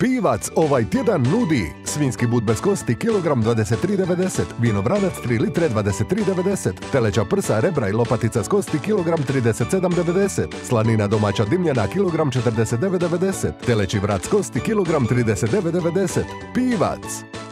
Pivac ovaj tjedan nudi svinjski but bez kosti kilogram 23,90, vinovranac 3 litre 23,90, teleća prsa, rebra i lopatica s kosti kilogram 37,90, slanina domaća dimljena kilogram 49,90, teleći vrat s kosti kilogram 39,90. Pivac!